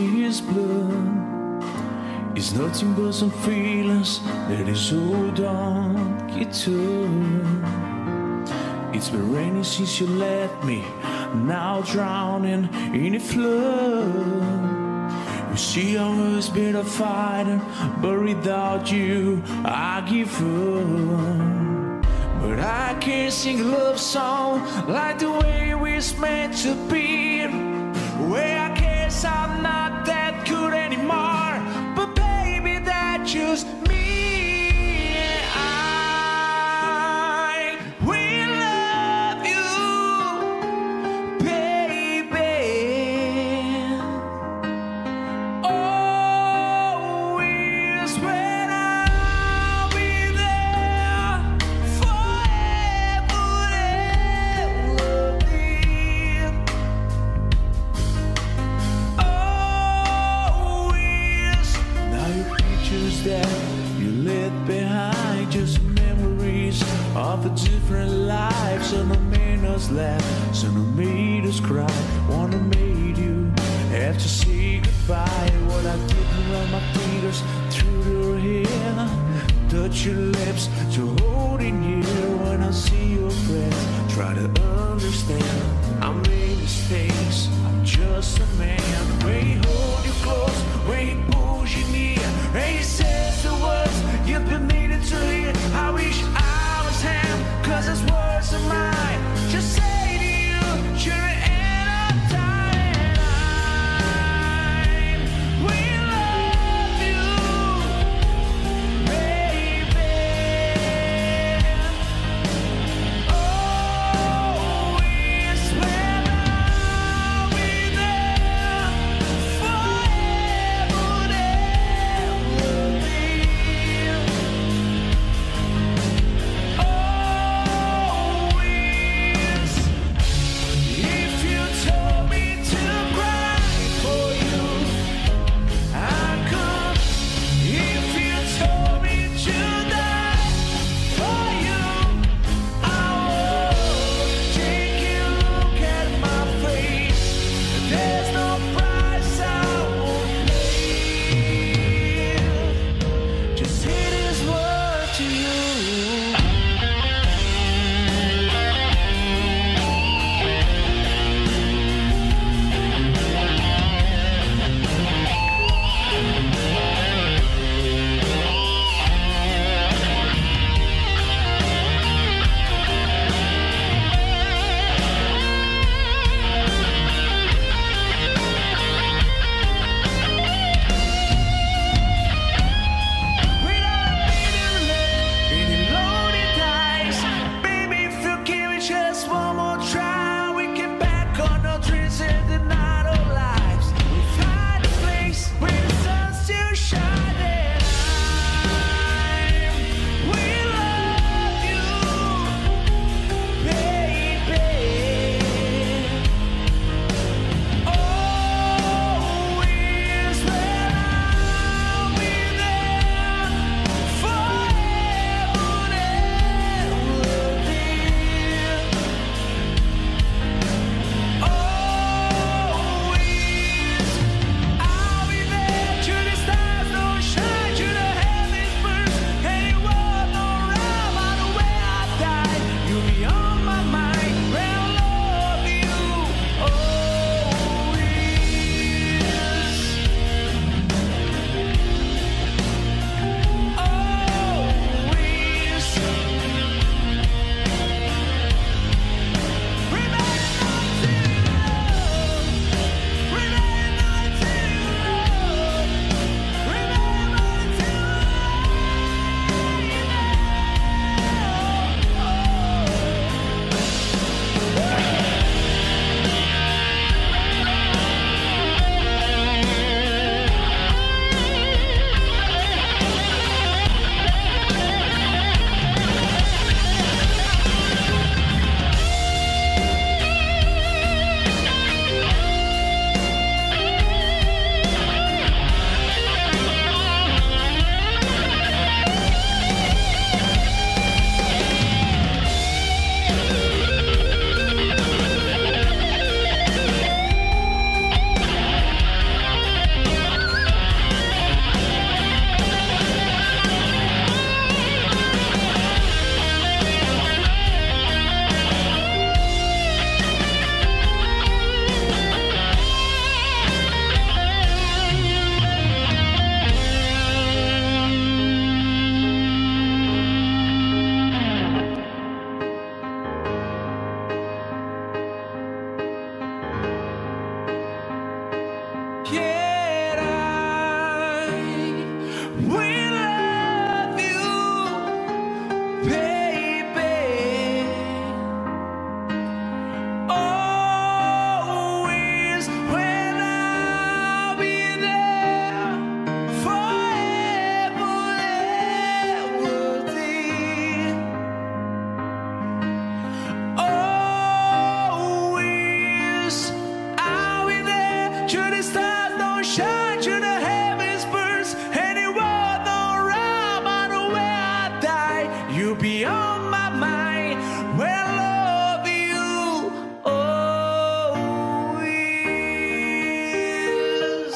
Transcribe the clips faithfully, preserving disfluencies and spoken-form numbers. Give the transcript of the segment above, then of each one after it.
his blood. It's nothing but some feelings that is hold on, get to. It's been raining since you left me, now drowning in a flood. You see I was been a fighter, but without you I give up. But I can't sing a love song like the way we're meant to be. Where I guess I'm not that good anymore, but baby that's just me. I will love you, baby. Always when I'll be there forever and ever. Always. Now your pictures that you left behind, just memories of a different life. Some have made us laugh, some have made us cry. One have made you have to say goodbye. What I did around my fingers through your hair, touch your lips to hold in here. When I see your breath, try to understand. I made mistakes, I'm just a man. When he hold you close, when he pulls you near, and he says the words you've been needing to hear. I wish I was him, cause his words are mine. Just say to you, you're an end of time. We love you, baby. Always when I'll be there find you, the heavens burst, and it won't know right, matter where I die, you'll be on my mind. Well, I love you always.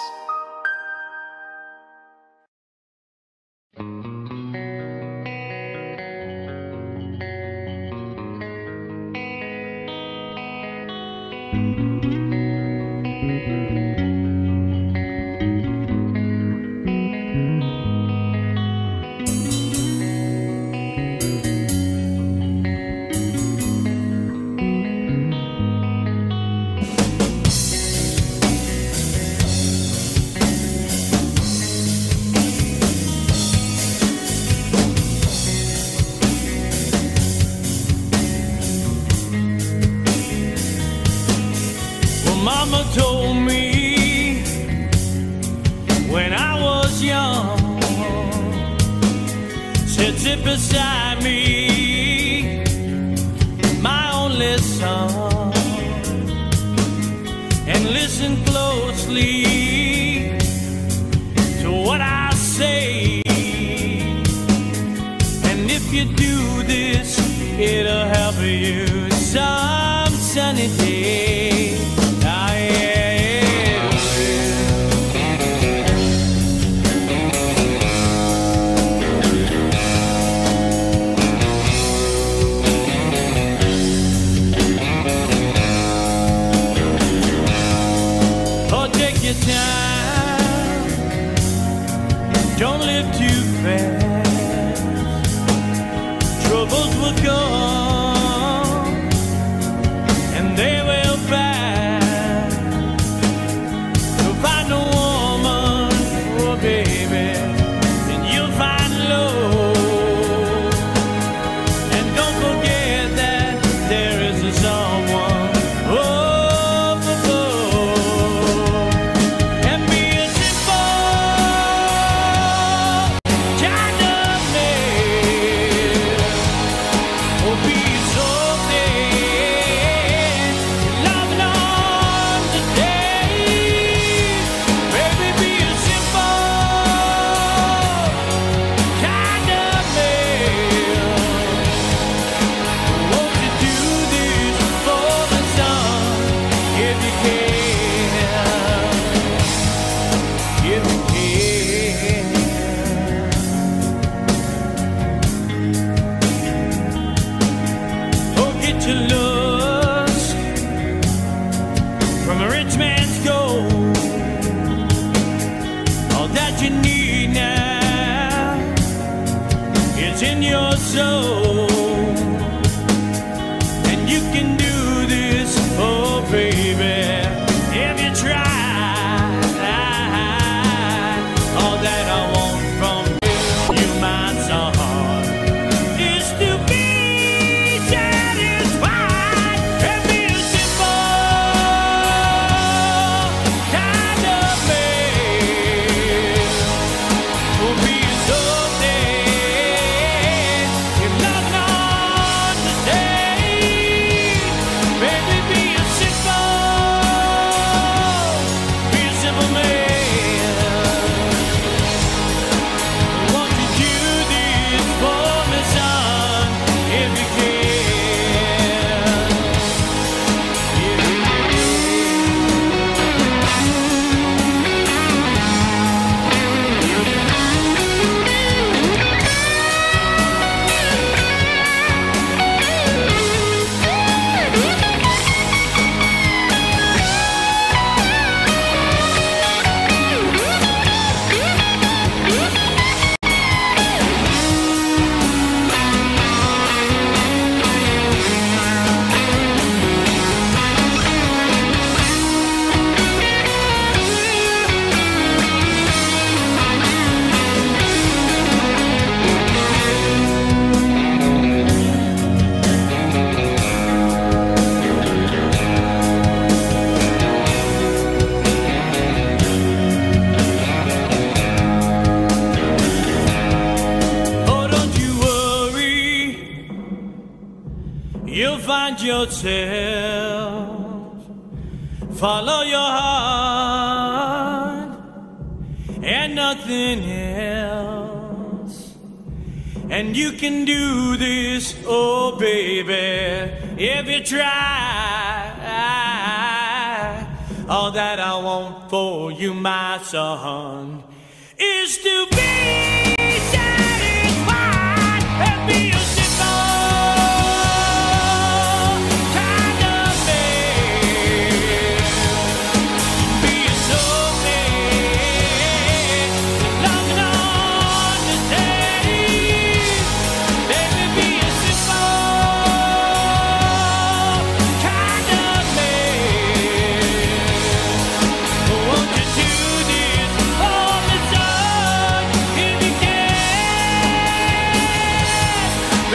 Mama told me when I was young, said sit beside me, my only son, and listen closely to what I say, and if you do this, it'll help you some sunny day. Don't live too fast. Troubles will come and they will pass. You'll find a woman, oh baby, and you'll find love. And don't forget that there is a someone up above. And be a simple kind of man, or be something loving on today. Baby, be a simple kind of man. Won't you do this for the sun if you can? If you can. Oh, get your lust from a rich man's gold. All that you need now is in your soul. And you can do this, oh baby, if you try. All that I want from you, you my son, is to be satisfied and be a simple kind of man. Will be something you love not today. Baby, be a simple, be a simple man. Won't you do this for me, son, if you can? If you you'll find yourself. Follow your heart and nothing else. And you can do this, oh baby, if you try. All that I want for you, my son, is to be satisfied and be a simple kind of man. Be a soulmate, love and understanding. Baby, be a simple kind of man. Won't you do this for me, son, if you can?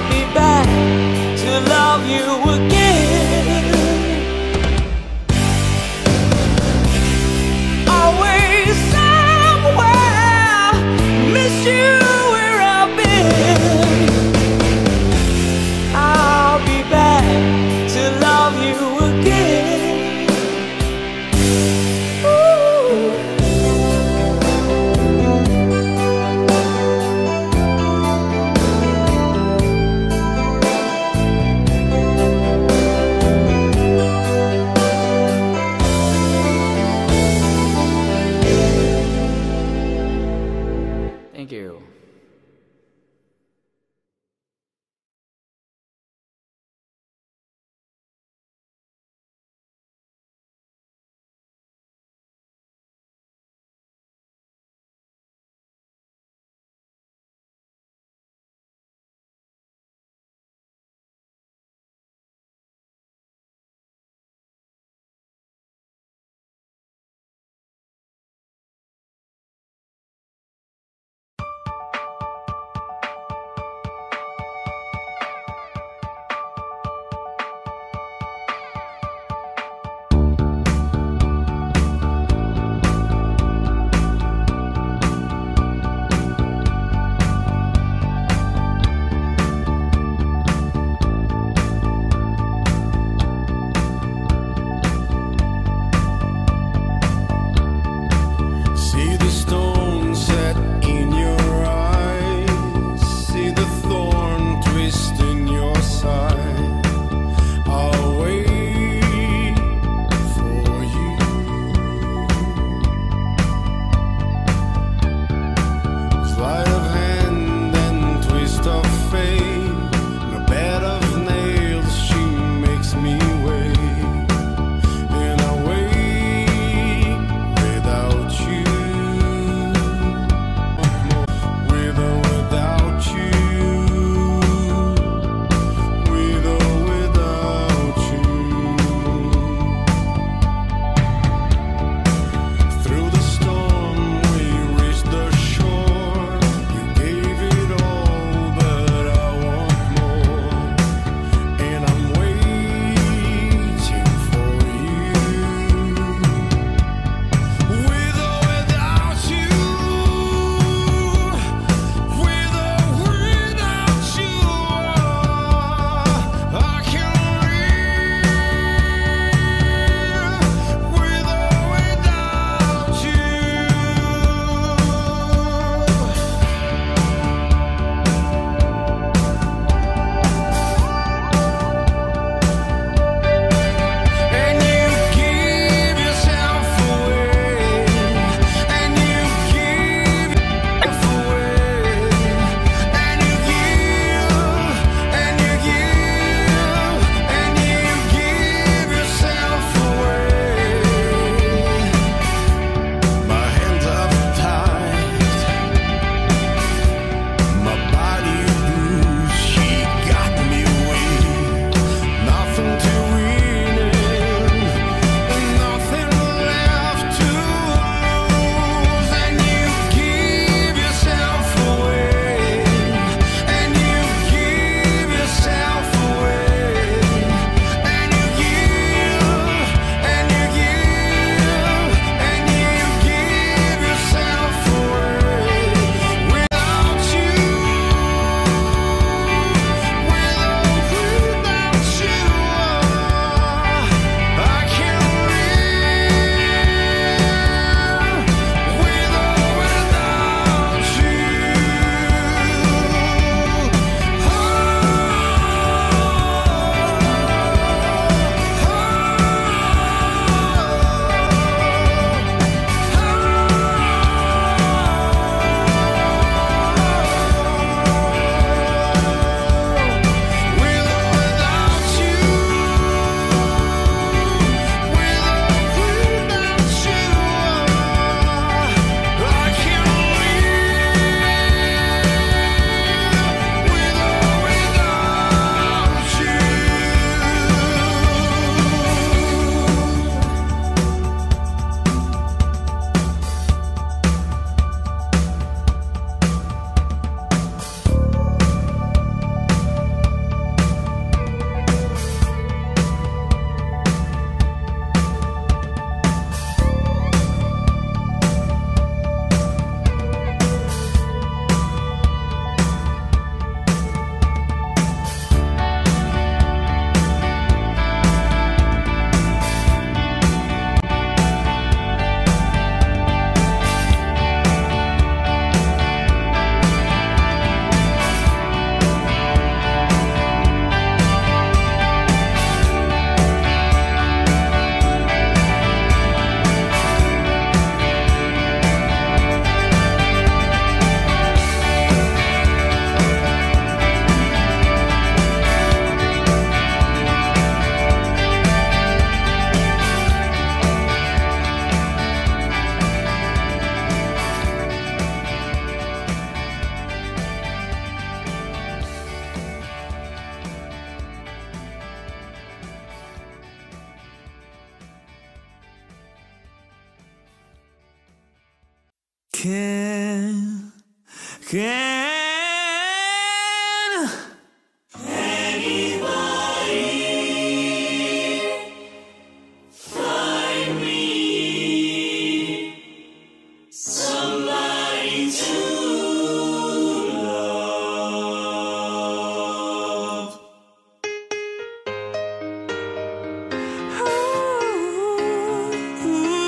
be back to love you again. Always somewhere, miss you where I've been. I'll be back to love you again. Ooh. Can, can anybody find me somebody to love? Ooh,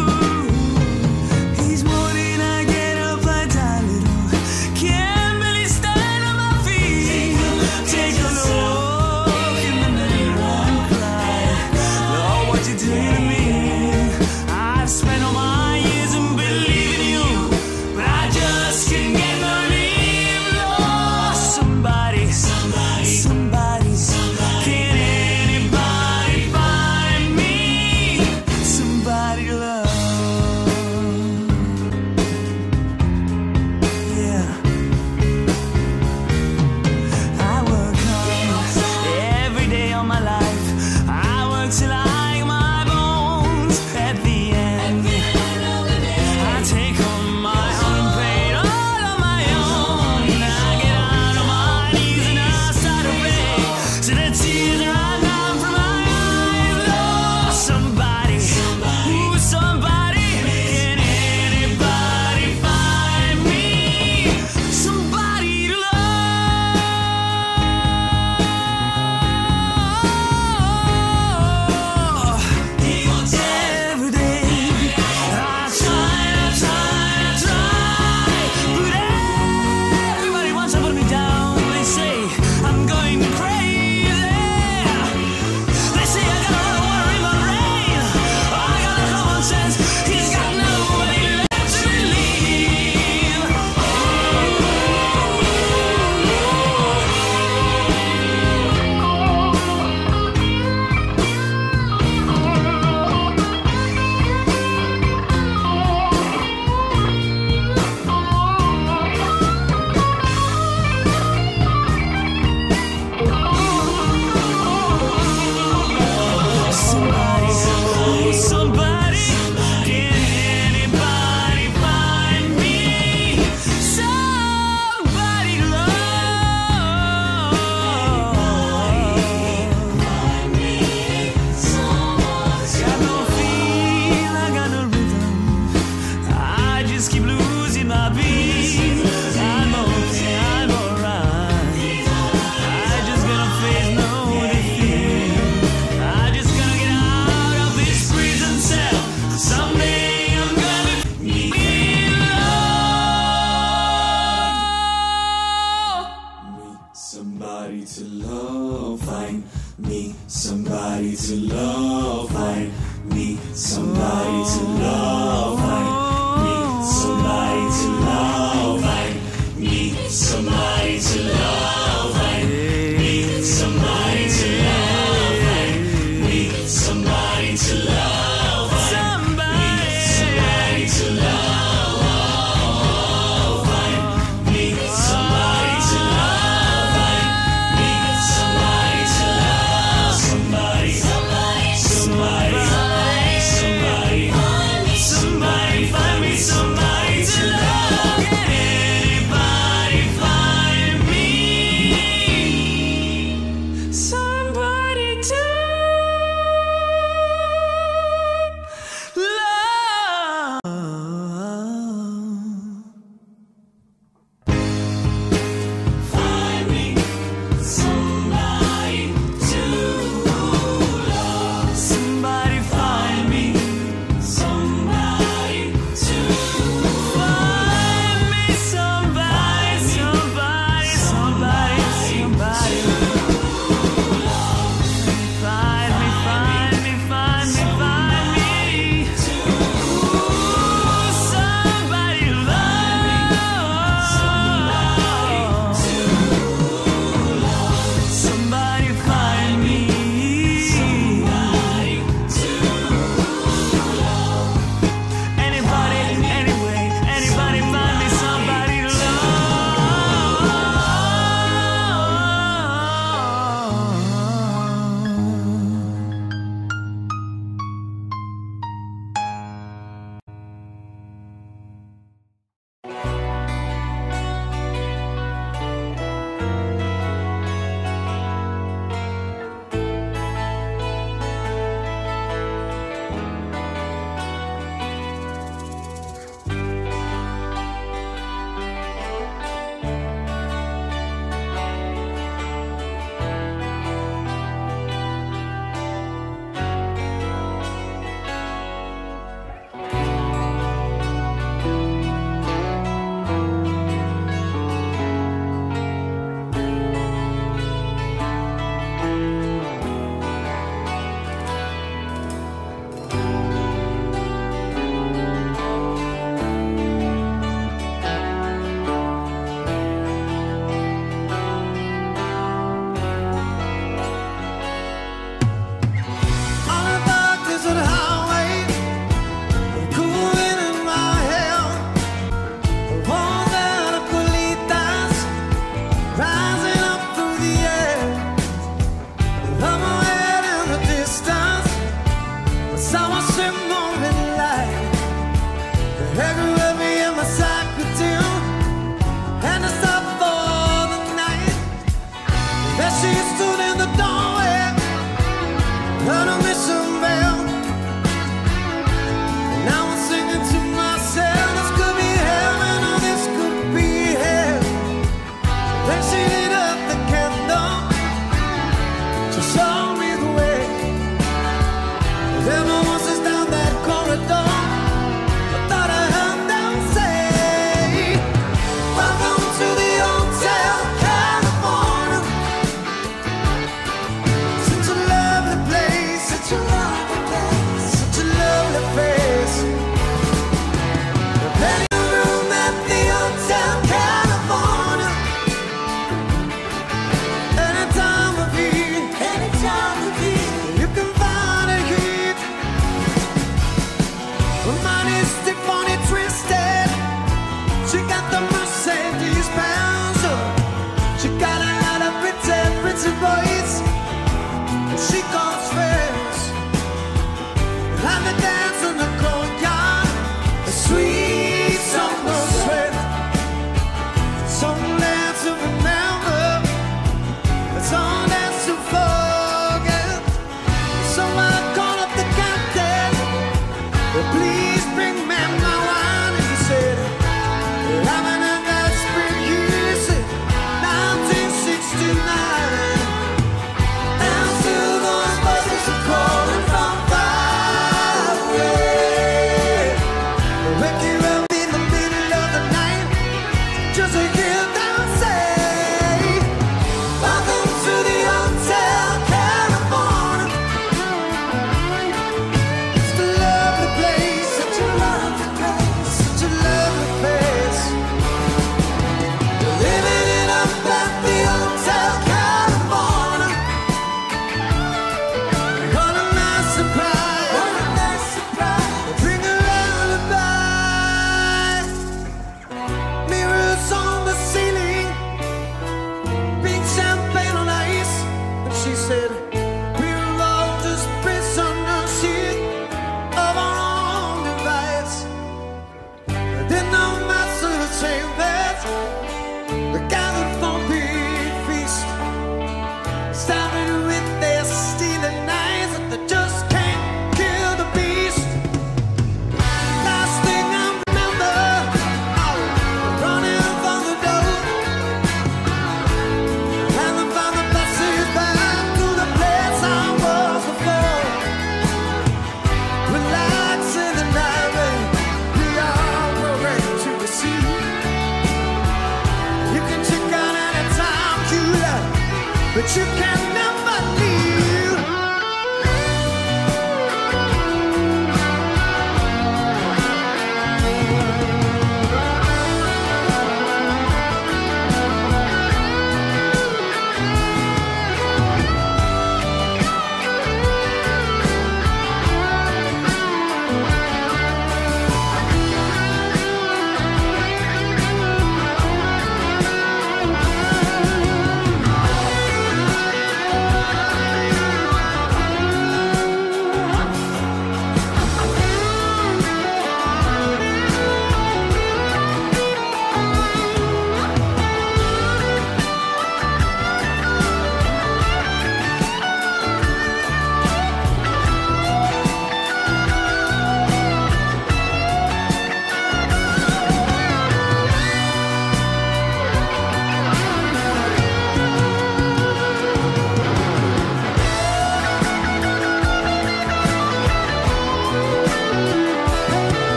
ooh. Each morning I get up, I die little, can't barely stand on my feet. Take a look in the mirror and cry, Lord, what you do to me? I've spent all my years in believing you, but I just can't get no relief. Lord, somebody, somebody, somebody, can anybody find me somebody to love? Yeah. I work hard every day of my life. I work till I ache my bones. At the end, I take on my unpaid all on my own. I get out on my knees and I start to pray. So the tears run down from my eyes. Lord, somebody, ooh, somebody, can anybody find me somebody to love? Every day I try, I try, I try, but everybody wants to put me down. They say I'm going crazy. They say I got a lot of water in my brain. I got no common sense. He's got nobody left to believe. Somebody, oh, somebody, can anybody find me somebody to love? Got no feel, I got no rhythm. I just keep losing my beat. I'm okay, I'm alright. I just gotta face no defeat. I just gotta get out of this prison cell. Someday I'm gonna be loved. Me somebody to love, find me somebody to love, find me somebody to love, find me somebody to love, find me somebody to love, find me somebody to love, find me somebody to love, find me somebody to love, find me somebody to love, find me somebody to love, somebody, somebody, somebody, somebody, somebody. There she stood in the doorway, heard a mission bell. Now I'm singing to myself, this could be heaven or this could be hell. Then she lit up the candle, she showed me the way. There were voices down that corridor, I thought I heard them say, welcome to the Hotel California. Such a lovely place, such a lovely place, such a lovely face. The plenty of room at the Hotel California. Any time of year, any time of year, you can find a heat. Her mind is Tiffany twisted. She got the Mercedes Benz. She got a lot of pretty, pretty boys. She goes first. And the dance in the courtyard, a sweet summer sweat. Somewhere to remember, somewhere to forget. So I called up the captain, please bring me my wine. And he said, having a that spring years, nineteen sixty-nine. And still those buzzes are calling from far away. Wake you up in the middle of the night, just to hear them say, welcome to the Hotel California. It's a lovely place, such a lovely place, such a lovely place. Living it up at the Hotel California. What a nice surprise, what a nice surprise. Bring a lullaby. Mirrors on the ceiling, pink champagne on ice. And she said, we're all just prisoners here of our own device. Did no master say that we gathered for a big feast. Started with their stealing knives, and they just can't kill the beast. Last thing I remember, oh, running from the door, and I found the passage back to the place I was before. Relax in the night, we all were ready to receive. You can check out anytime you like, but you can never leave.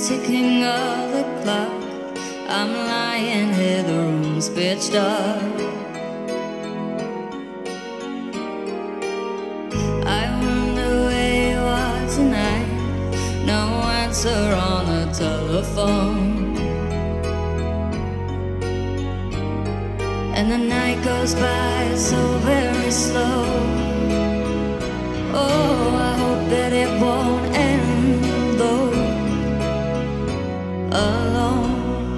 ticking of the clock. I'm lying here, the room's pitch dark. I wonder where you are tonight. No answer on the telephone. And the night goes by so very slow. Oh, I hope that it won't end though. Alone.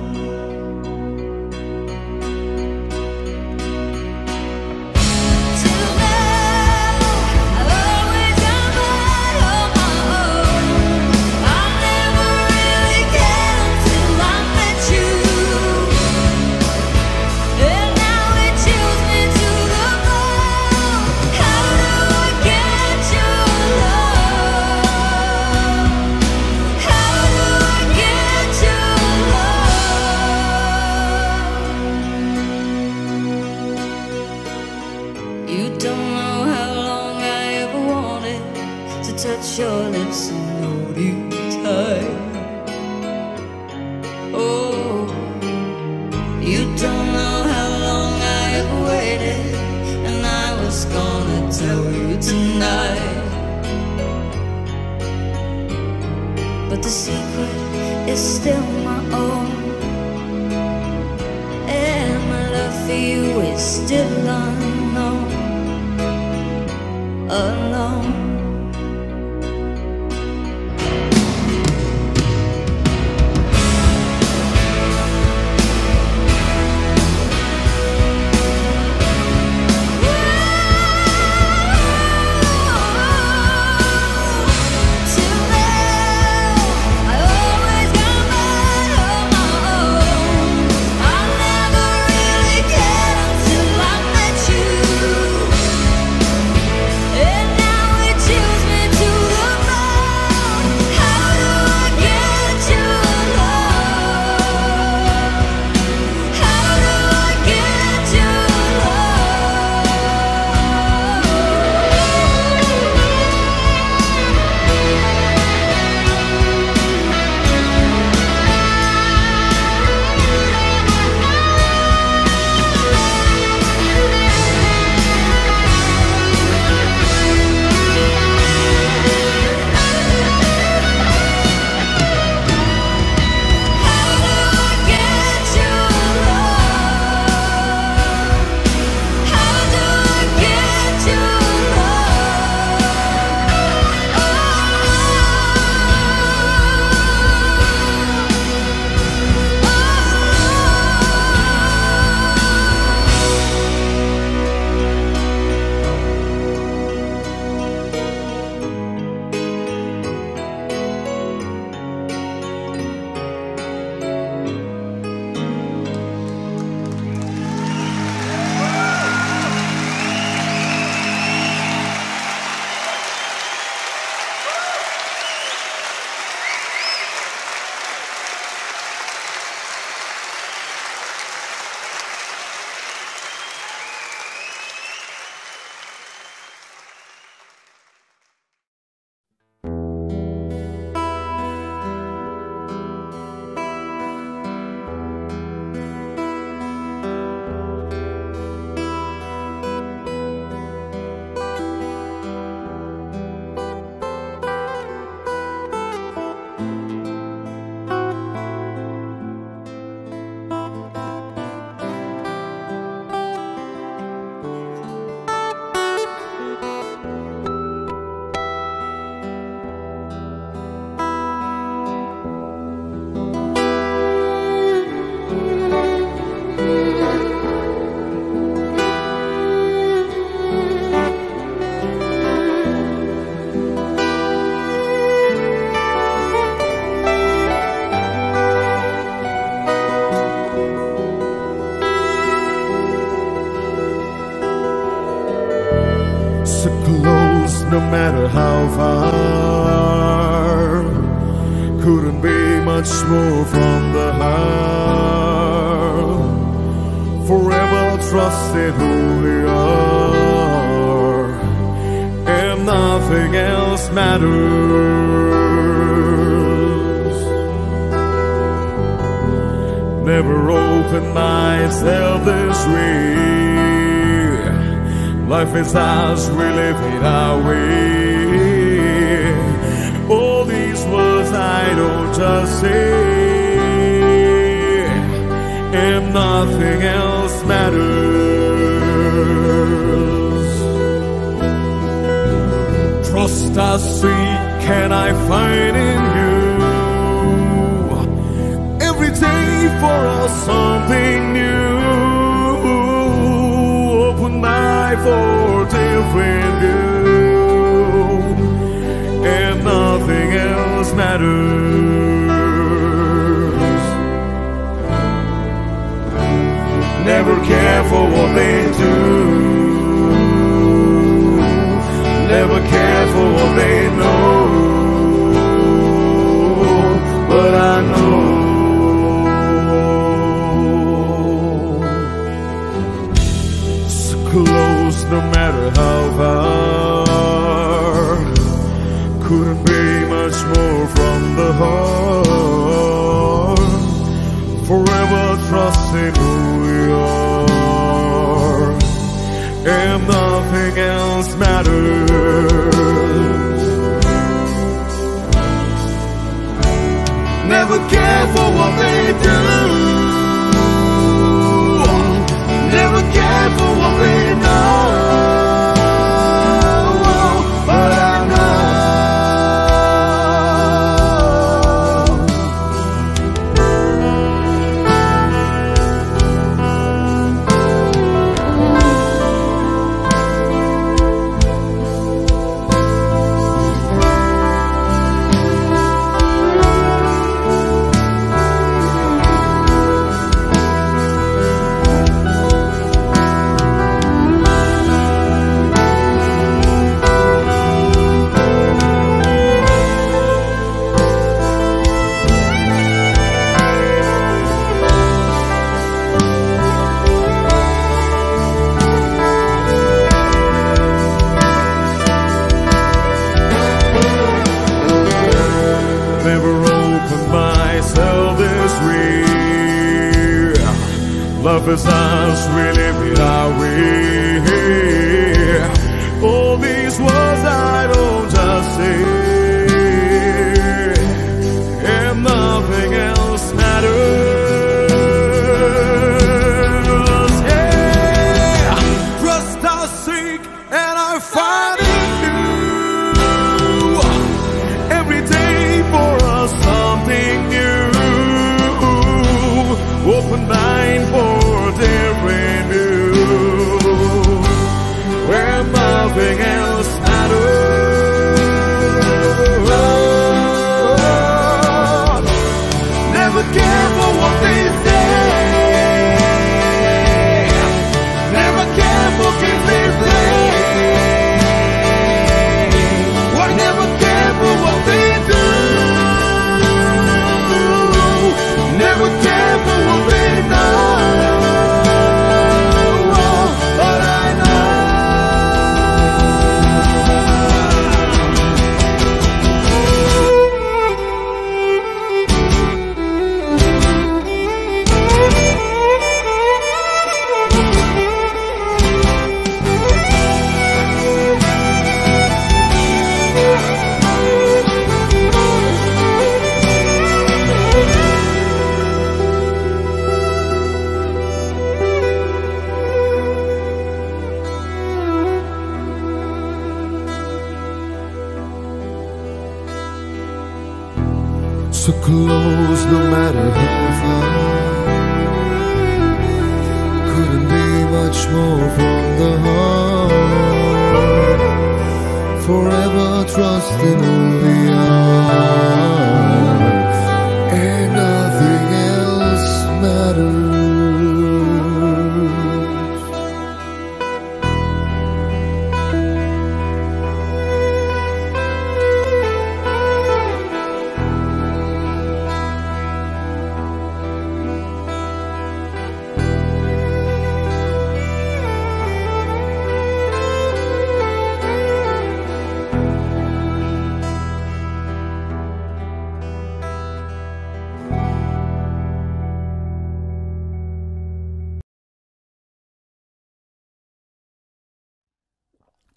Touch your lips and hold you tight. Oh, you don't know how long I have waited, and I was gonna tell you tonight. But the secret is still my own, and my love for you is still unknown. Alone. No matter how far, couldn't be much more from the heart. Forever trusted who we are, and nothing else matters. Never opened myself this way. Life is ours, we live it our way. All these words I don't just say, and nothing else matters. Trust I seek, can I find in you? Every day for us something new. Open eye for different view, and nothing else matters. Never care for what they do, never care for what they know, but I know close no matter how far, couldn't be much more from the heart. Forever trusting who we are, and nothing else matters. Never care for what they do, never care for what we know, but I know never opened myself this way. Love is ours, we live it our way. All these words I don't just say, and nothing else matters. Yeah, trust I seek and I find it new. Every day for us something new. Open mind for different view, where nothing else matters. Never care for what they say, never care for games they play. Why never care for what they do, never care for what they know, but I know so close no matter how far, couldn't be much more from the heart. Forever trusting who we are, and nothing else matters.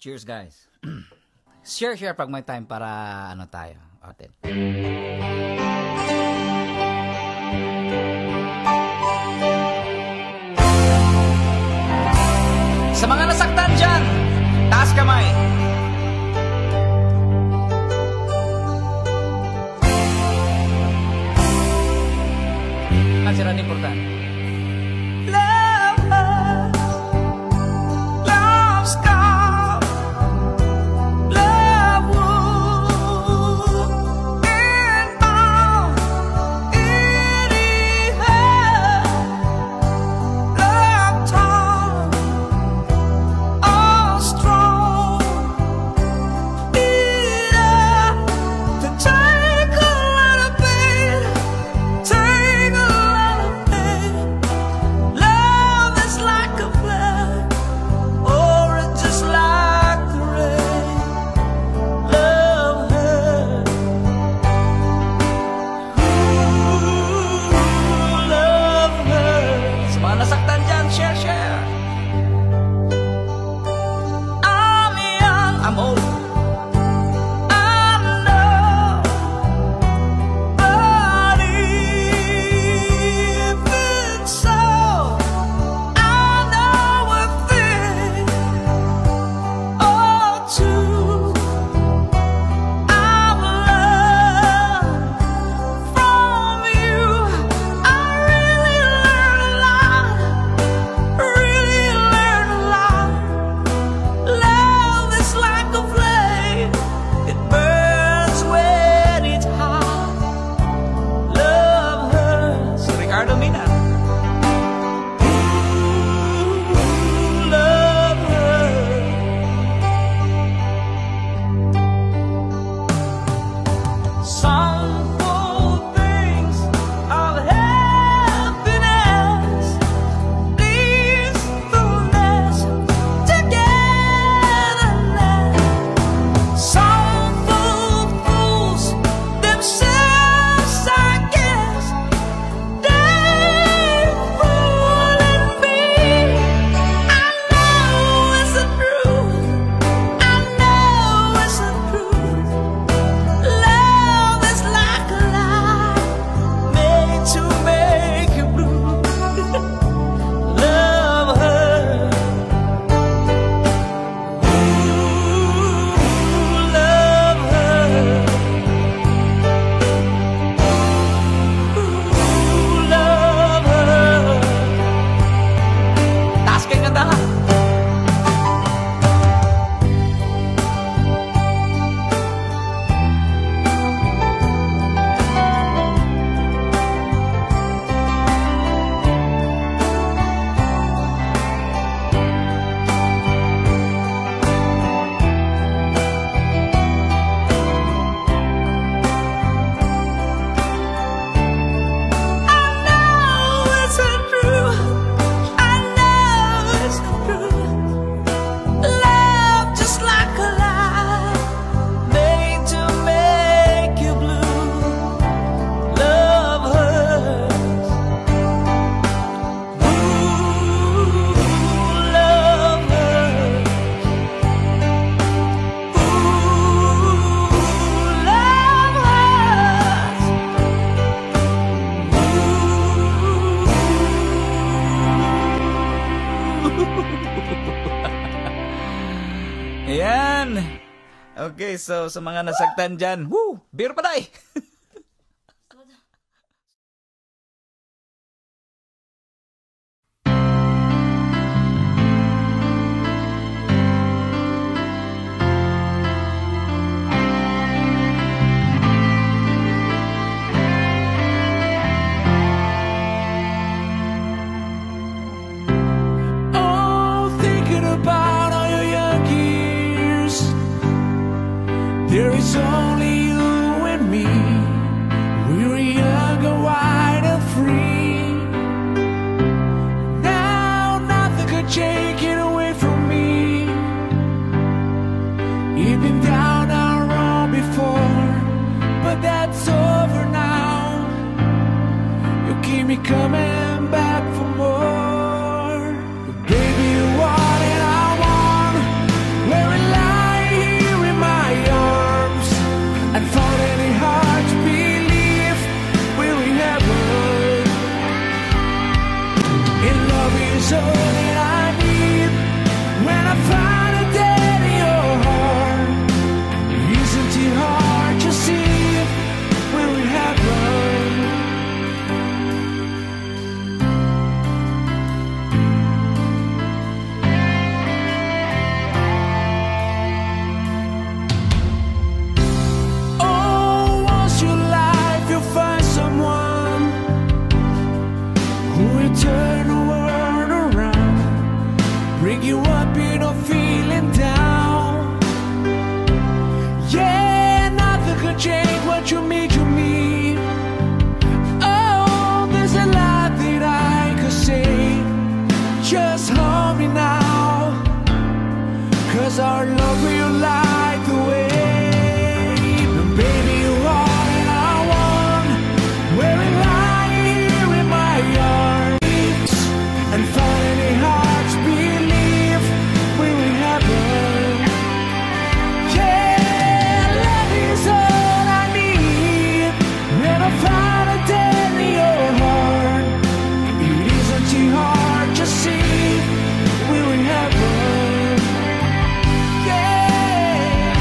Cheers, guys. Share, share pag may time para ano tayo. Atin. Sa mga nasaktan dyan, taas kamay. Ang sira importante. Ayan. Okay, so sa mga nasaktan dyan, woo, beer pa day. There is only you and me. We were young and wide and free. Now nothing could take it away from me. You've been down and wrong before, but that's over now. You keep me coming back for more. But baby, you want it, I want. Where it lies. you up, you know, feeling down. Yeah, nothing could change what you mean to me. Oh, there's a lot that I could say. Just hold me now, 'cause our love will light the way. Baby, you're all that I want. Wearing light here in my arms, and finally hearts believe we will happen. Yeah, love is all I need. When I find a dead in your heart, it isn't too hard to see we will happen. Yeah,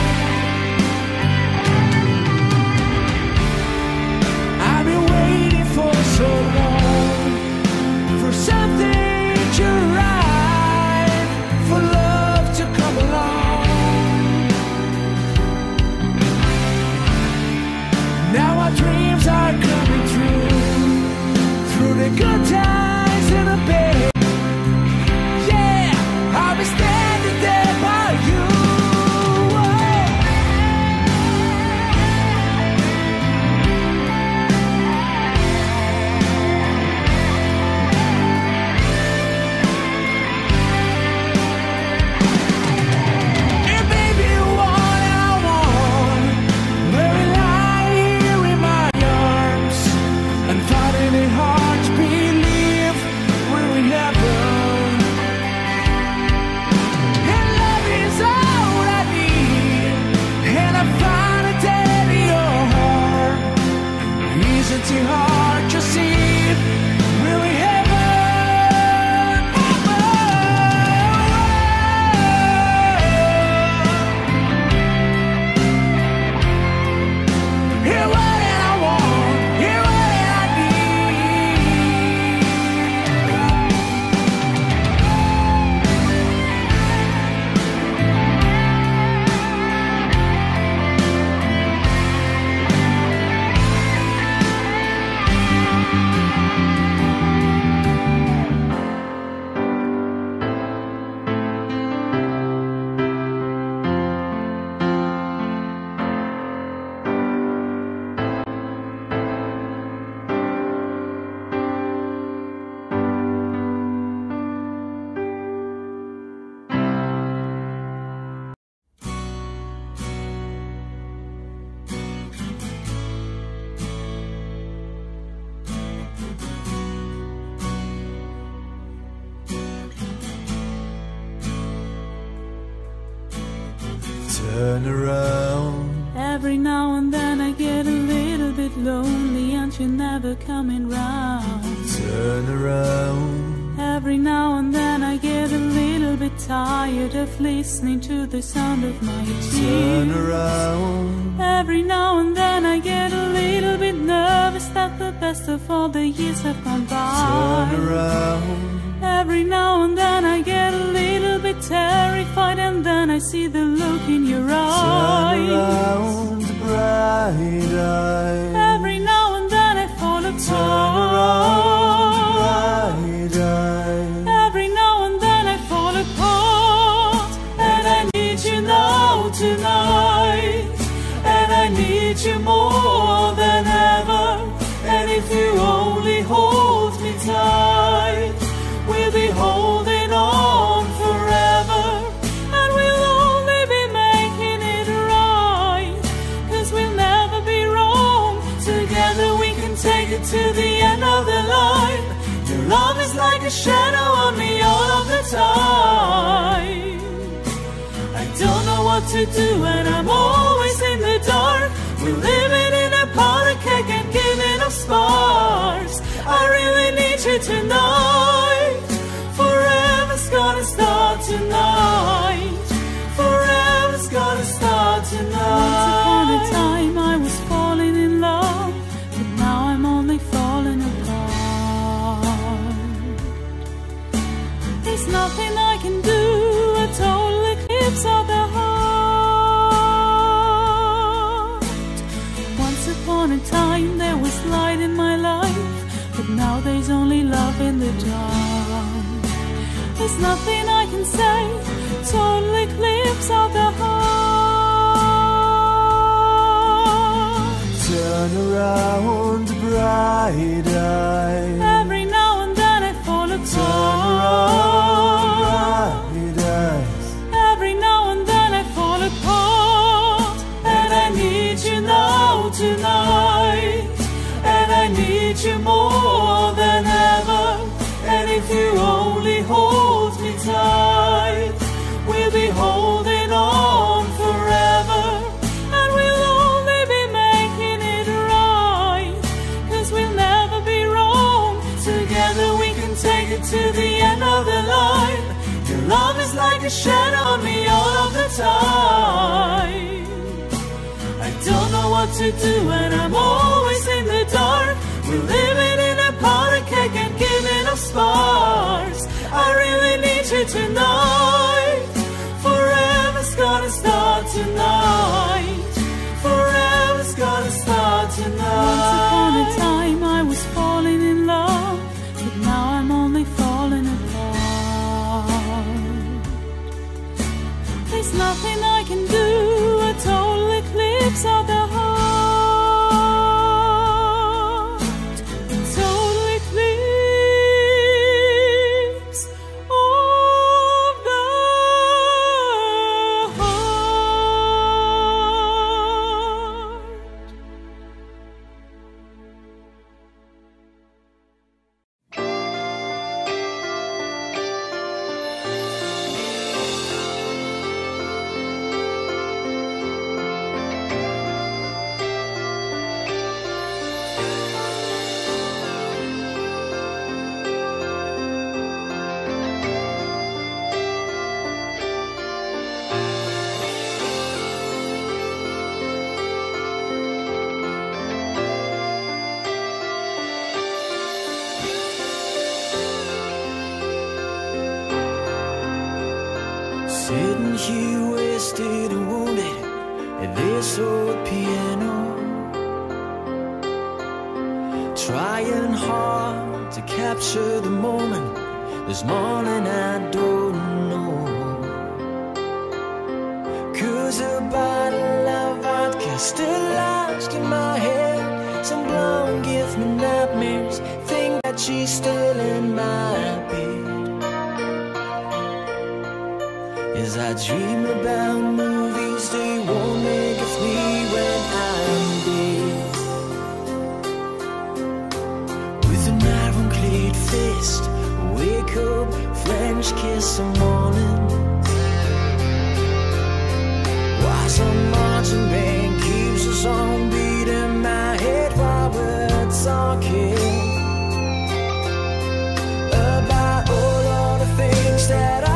I've been waiting for so long, for something to arrive, for love to come along. Now our dreams are coming true, through the good times and the bad. Yeah, I'll be standing there by you. And baby, you're all that I want. Wearing light here in my arms, and finding it hard to believe we will happen. And love is all I need, and I find a dead in your heart. Isn't too hard to see we will happen. You're what I want, you're what I need. Turn around. Every now and then I get a little bit lonely and you're never coming round. Turn around. Every now and then I get a little bit tired of listening to the sound of my Turn tears. around. Every now and then I get a little bit nervous that the best of all the years have gone by. Turn around. Every now and then I get a little bit terrified, and then I see the look in your Turn eyes. around, bright eyes. Every now and then I fall Turn around, apart. bright eyes. Every now and then I fall apart, and I need you now tonight, and I need you more than ever. And if you only hold me tight, we'll be holding on forever, and we'll only be making it right, 'cause we'll never be wrong. Together we can take it to the end of the line. Your love is like a shadow on me all of the time. I don't know what to do, and I'm always in the dark. We're living in a powder keg and giving off sparks. I really need you tonight. Forever's gonna start tonight. Forever's gonna start tonight. Once upon a time I was falling in love, but now I'm only falling apart. There's nothing I can do, a total eclipse of the heart. Once upon a time there was light in my life, but now there's only love in the dark. There's nothing I can say, bright eyes. Every now and then I fall apart. Bright eyes. Every now and then I fall apart. And I need you now tonight. And I need you more than ever. And if you only hold me tight, we'll be holding on forever. And we'll only be making it right, 'cause we'll never be wrong. Together we can take it to the end of the line. Your love is like a shadow on me all of the time. I don't know what to do and I'm always in the dark. We're living in a powder cake and giving off sparks. I really need you tonight. Forever's gonna start tonight. Forever's gonna start tonight. Once upon a time I was falling in love, but now I'm only falling apart. There's nothing I can do, a total eclipse of the heart. A total eclipse of the heart. Sitting here wasted and wounded at this old piano, trying hard to capture the moment. This morning I don't know, 'cause a bottle of vodka still lodged in my head. Some blonde gives me nightmares, think that she's still in my bed. As I dream about movies they won't make of me when I'm dead. With an iron-clad fist, wake up, French kiss some morning. While some marching band keeps us on beating my head while we're talking about all of the things that I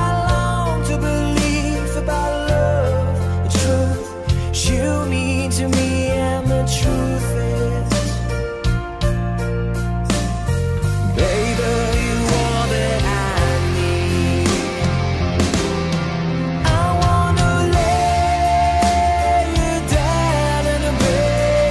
about love, the truth you mean to me, and the truth is, baby, you are that I need. I wanna lay you down in a bed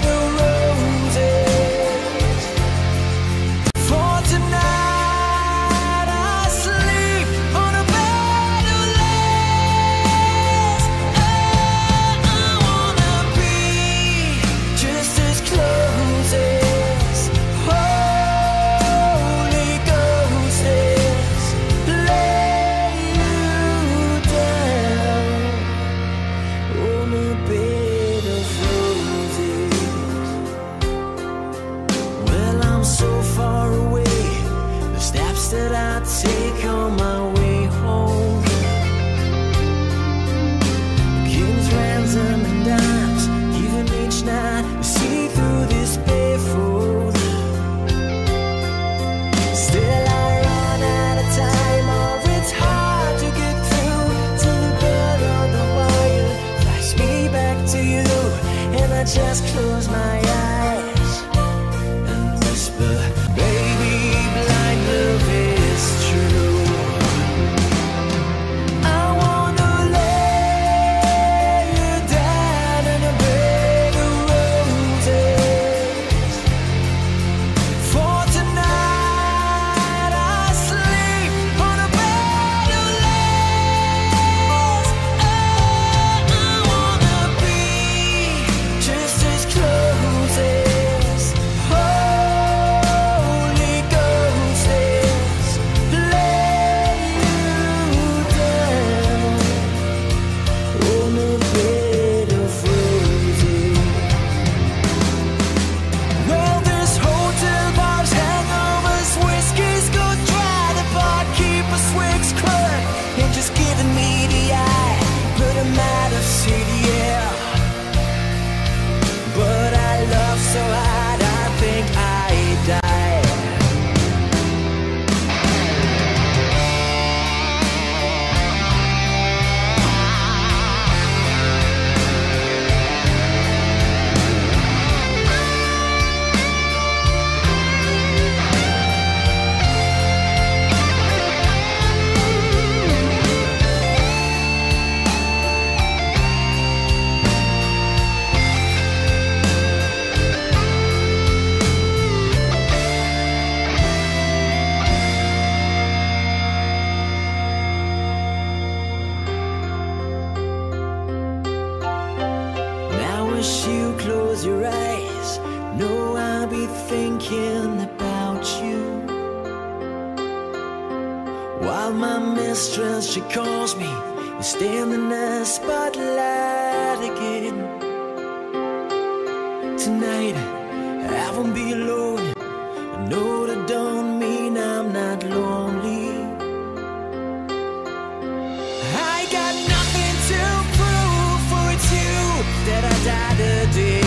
As you close your eyes, know I'll be thinking about you. While my mistress, she calls me, you stand in the spotlight again. Tonight, I won't be alone. I know that don't mean I'm not lonely. I got nothing to prove, for it's you that I died today.